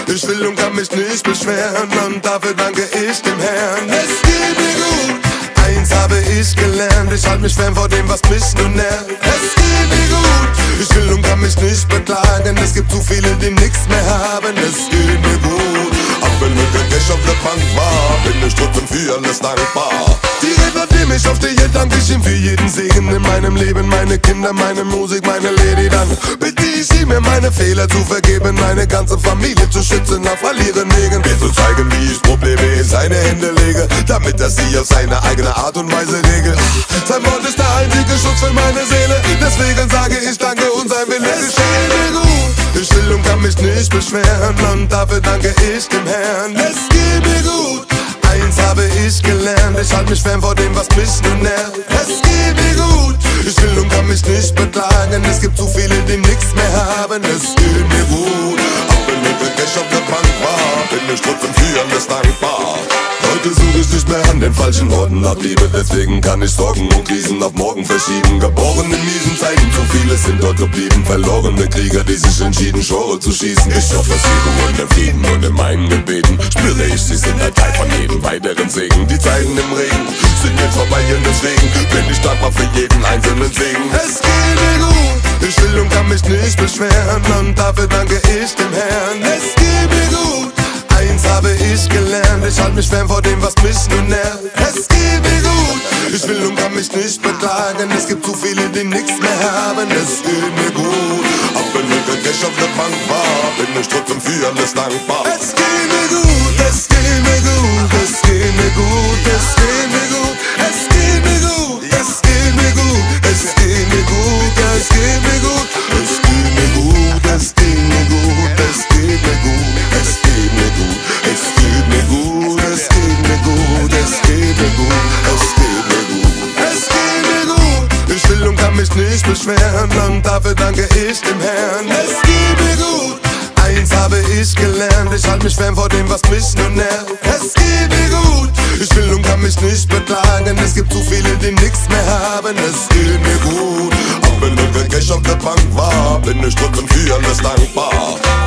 Ich will und kann mich nicht beschweren und dafür danke ich dem Herrn. Es geht mir gut, eins habe ich gelernt, ich halte mich fern vor dem, was mich nur nervt. Es geht mir gut, ich will und kann mich nicht beklagen, es gibt zu viele, die nichts mehr haben. Es geht mir gut, auch wenn ich nicht auf der Bank war, bin ich trotzdem für alles dankbar. Direkt nachdem ich auf dir hier danke ich ihm für jeden Segen in meinem Leben, meine Kinder, meine Musik, meine Lady. Dann bitte ich ihm, mir meine Fehler zu vergeben, meine ganze Familie zu schützen auf all ihren Wegen. Mir zu zeigen, wie ich Probleme in seine Hände lege, damit er sie auf seine eigene Art und Weise regelt. Sein Wort ist der einzige Schutz für meine Seele, deswegen sage ich danke und sein Wille geschieht mir gut. Ich will und kann mich nicht beschweren und dafür danke ich dem Herrn. Es geht mir gut, eins habe ich gelernt, ich halte mich fern vor dem, was mich nur nervt. Es geht mir gut, ich will und kann mich nicht beklagen, es gibt zu viele, die nichts mehr haben. Es geht mir gut, auch wenn ich wirklich auf der Bank war, bin ich trotzdem für alles dankbar. Heute suche ich nicht mehr an den falschen Orten nach Liebe, deswegen kann ich Sorgen und Krisen auf morgen verschieben. Geboren in miesen Zeiten, zu viele sind dort geblieben, verlorene Krieger, die sich entschieden, Schore zu schießen. Ich hoffe, sie ruhen im Frieden und in meinen Gebeten spüre ich, sie sind ein Teil von jedem weiteren Segen. Die Zeiten im Regen sind jetzt vorbei und deswegen bin ich dankbar für jeden einzelnen Segen. Es geht mir gut, ich will und kann mich nicht beschweren und dafür danke ich dem Herrn. Es geht mir gut, eins habe ich gelernt, ich halte mich fern vor dem, was mich nur nervt. Es geht mir gut, ich will und kann mich nicht beklagen, es gibt zu viele, die nichts mehr haben. Es geht mir gut, auch wenn ich wirklich auf der Bank war, bin ich trotzdem für alles dankbar. Es geht mir gut, es geht mir gut, es geht mir gut, es geht mir gut, es geht mir gut, es geht mir gut, es geht mir gut, es geht mir gut, es geht mir gut, es geht mir gut, es geht mir gut, es geht mir gut, es geht mir gut, es geht mir gut, es geht mir gut, es geht mir gut, es geht mir gut. Ich will und kann mich nicht beschweren und dafür danke ich dem Herrn. Es geht mir gut, eins habe ich gelernt, ich halte mich fern vor dem, was mich nur nervt. Es geht mir gut, ich will und kann mich nicht beklagen, es gibt zu viele, die nichts mehr haben. Es geht mir gut, auch wenn ich wirklich auf der Bank war, bin ich trotzdem für alles dankbar.